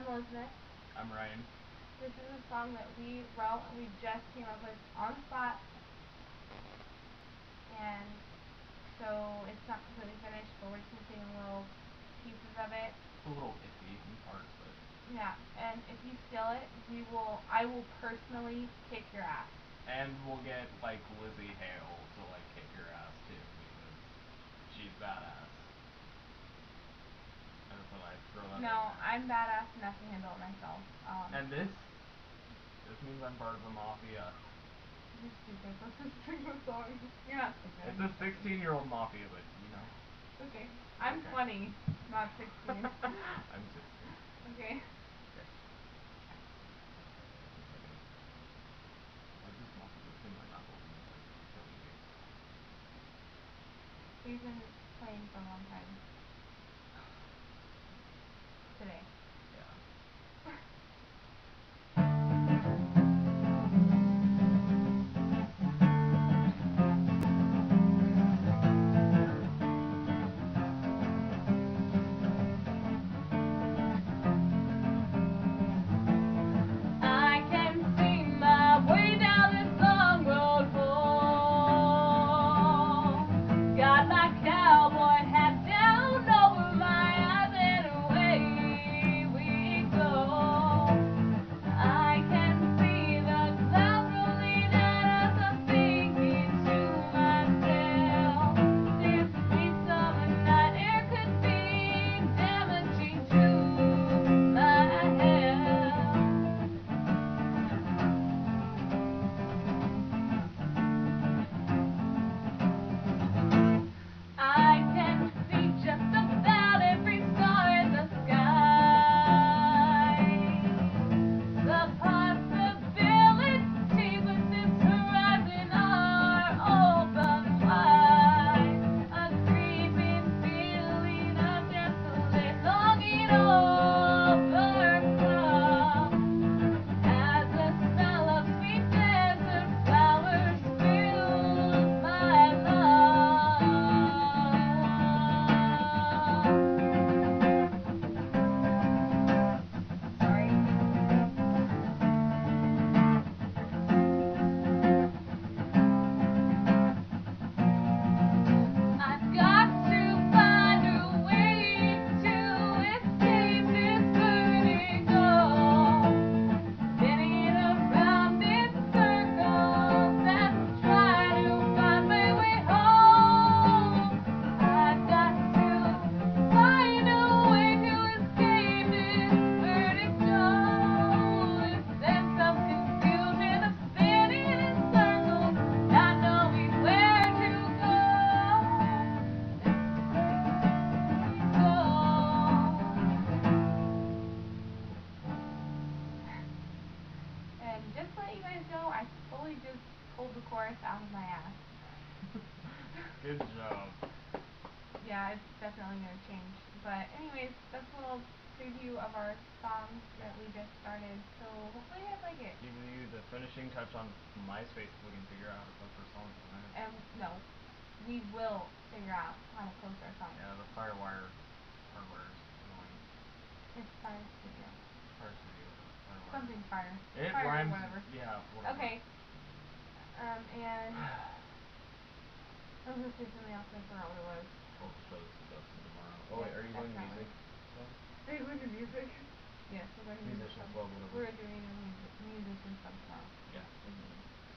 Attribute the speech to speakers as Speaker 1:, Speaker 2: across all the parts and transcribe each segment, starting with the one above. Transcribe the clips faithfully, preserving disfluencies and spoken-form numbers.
Speaker 1: Elizabeth.
Speaker 2: I'm Ryan.
Speaker 1: This is a song that we wrote and we just came up with on the spot. And so it's not completely finished, but we're just missing little pieces of it.
Speaker 2: It's a little iffy in parts, but
Speaker 1: yeah. And if you steal it, we will. I will personally kick your ass.
Speaker 2: And we'll get like Lizzie Hale to like kick your ass too, because she's badass. And so I throw that.
Speaker 1: No, I'm badass enough to handle it myself. Um,
Speaker 2: and this, this means I'm part of the mafia.
Speaker 1: You're stupid. Let's just sing the song. You're not stupid.
Speaker 2: It's a sixteen-year-old mafia, but you know.
Speaker 1: Okay. I'm
Speaker 2: okay.
Speaker 1: twenty, not sixteen.
Speaker 2: I'm sixteen.
Speaker 1: Okay.
Speaker 2: Okay. Why is this mafia thing like not holding me like killing me?
Speaker 1: We've been playing for a long time. Today.
Speaker 2: Yeah.
Speaker 1: I can see my way down this long road home. Got my cowboy hat down over my eyes and away we go. I can see the clouds rolling out as I'm thinking to myself, this sweet summer night air could be damaging to my health. I can see just about every star in the sky. The possibilities with this horizon are open wide. A creeping feeling of desolate longing overcomes as the smell of sweet desert flowers fills my lungs. Sorry. I've got to find a way to escape this vertigo, spinning around in circles as I try to find my way home. I've got to find a way to escape this vertigo, this sense of confusion of spinning in circles, not knowing where to go. And just to let you guys know, I fully just pulled the chorus out of my ass.
Speaker 2: Good job.
Speaker 1: Yeah, it's definitely gonna change. But anyways, that's a little preview of our song that we just started. So hopefully you guys like it.
Speaker 2: Give you the finishing touch on MySpace so we can figure out how to post our songs tonight.
Speaker 1: And no, we will figure out how to post our songs.
Speaker 2: Yeah, the Firewire hardware is annoying.
Speaker 1: It's Fire Studio.
Speaker 2: Fire Studio, Firewire.
Speaker 1: Something fire.
Speaker 2: It
Speaker 1: Fire
Speaker 2: rhymes.
Speaker 1: whatever.
Speaker 2: Yeah, whatever.
Speaker 1: Okay. Um, and I was gonna say something else and I forgot what it was.
Speaker 2: We'll show this to Dustin tomorrow. Oh wait,
Speaker 1: Yes,
Speaker 2: are you going to
Speaker 1: definitely.
Speaker 2: music club?
Speaker 1: Are you going to music? Yes, we're going to music
Speaker 2: Musician
Speaker 1: club.
Speaker 2: club, whatever.
Speaker 1: We're doing a music musician club tomorrow.
Speaker 2: Yeah.
Speaker 1: With me.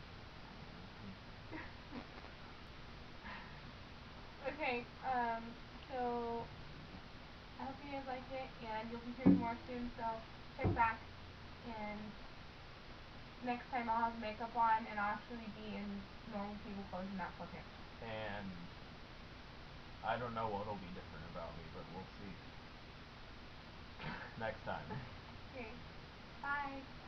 Speaker 1: Okay, um, so I hope you guys liked it, and you'll be hearing more soon, so check back, and next time I'll have makeup on, and I'll actually be in normal people clothes and not sweatpants.
Speaker 2: And I don't know what'll be different about me, but we'll see. Next time.
Speaker 1: Okay, bye.